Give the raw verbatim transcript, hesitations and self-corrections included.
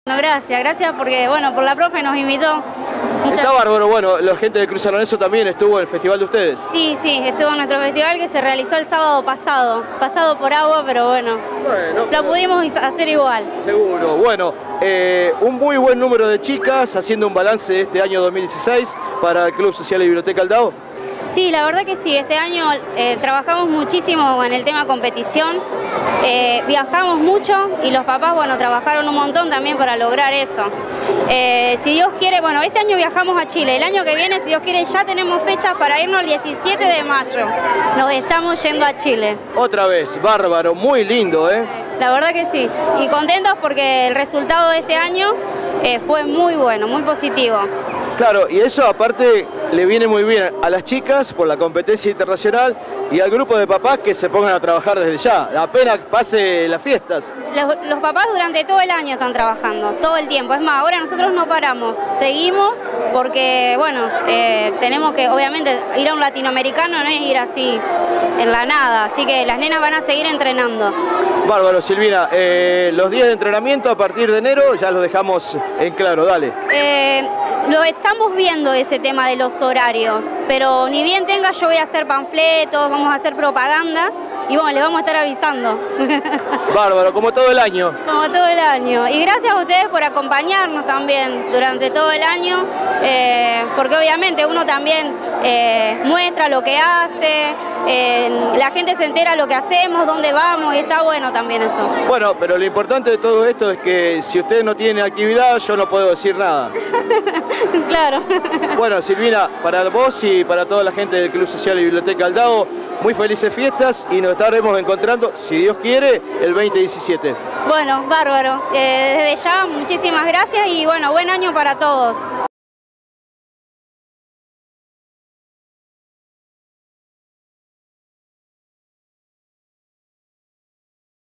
Bueno, gracias, gracias porque, bueno, por la profe nos invitó. Muchas... Está bárbaro, bueno, la gente de Cruz San Lorenzo también estuvo en el festival de ustedes. Sí, sí, estuvo en nuestro festival que se realizó el sábado pasado, pasado por agua, pero bueno, bueno lo pudimos hacer igual. Seguro, bueno, eh, un muy buen número de chicas haciendo un balance de este año dos mil dieciséis para el Club Social y Biblioteca Aldao. Sí, la verdad que sí, este año eh, trabajamos muchísimo en el tema competición, eh, viajamos mucho y los papás, bueno, trabajaron un montón también para lograr eso. Eh, si Dios quiere, bueno, este año viajamos a Chile, el año que viene, si Dios quiere, ya tenemos fechas para irnos el diecisiete de mayo, nos estamos yendo a Chile. Otra vez, bárbaro, muy lindo, ¿eh? La verdad que sí, y contentos porque el resultado de este año eh, fue muy bueno, muy positivo. Claro, y eso aparte le viene muy bien a las chicas por la competencia internacional y al grupo de papás que se pongan a trabajar desde ya, apenas pase las fiestas. Los, los papás durante todo el año están trabajando, todo el tiempo. Es más, ahora nosotros no paramos, seguimos porque, bueno, eh, tenemos que, obviamente, ir a un latinoamericano no es ir así en la nada, así que las nenas van a seguir entrenando. Bárbaro, Silvina, eh, los días de entrenamiento a partir de enero ya los dejamos en claro, dale. Eh, Lo estamos viendo ese tema de los horarios, pero ni bien tenga yo voy a hacer panfletos, vamos a hacer propagandas y bueno, les vamos a estar avisando. Bárbaro, como todo el año. Como todo el año. Y gracias a ustedes por acompañarnos también durante todo el año, eh, porque obviamente uno también eh, muestra lo que hace, eh, la gente se entera lo que hacemos, dónde vamos y está bueno también eso. Bueno, pero lo importante de todo esto es que si ustedes no tienen actividad yo no puedo decir nada. Claro. Bueno, Silvina, para vos y para toda la gente del Club Social y Biblioteca Aldao, muy felices fiestas y nos estaremos encontrando, si Dios quiere, el veinte diecisiete. Bueno, bárbaro. Eh, desde ya, muchísimas gracias y bueno, buen año para todos.